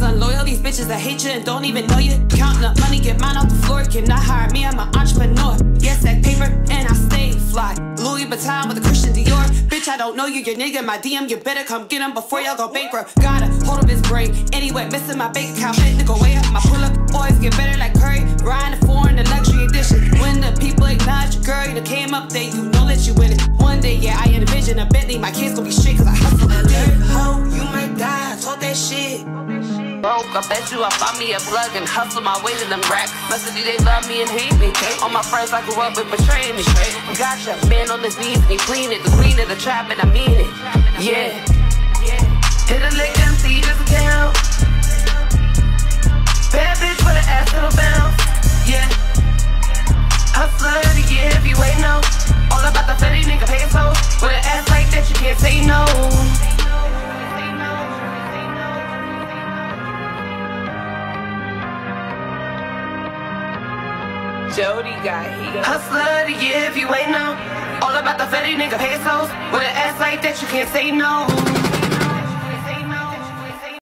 unloyal. These bitches that hate you and don't even know you. Counting up money, get mine off the floor. Cannot hire me, I'm an entrepreneur. Yes, that paper, and I stay fly. Louis Vuitton with a Christian Dior. Bitch, I don't know you, your nigga, my DM. You better come get him before y'all go bankrupt. Gotta hold up his brain. Anyway, missing my bank account. Shit to go way up. My pull up always get better like Curry. Riding the foreign, the luxury edition. When the people acknowledge your girl, you done came up there, you know that you win it. One day, yeah, I envision a Bentley. My kids gon' be straight cause I hustle that dirt. Ho, you might die, talk that shit. Broke, I bet you I find me a plug and hustle my way to them racks. Must have they love me and hate me. All my friends I grew up with betraying me. Gotcha, man on his knees, me clean it. The queen of the trap and I mean it. Yeah. Hit a lick and see this account. Bad bitch with an ass little bounce. Yeah. Hustler of the year if you ain't know. All about the fatty nigga pesos. With an ass like that you can't say no. Jody got heat. Hustler of the year if you ain't know. All about the fatty nigga pesos. With an ass like that you can't say no.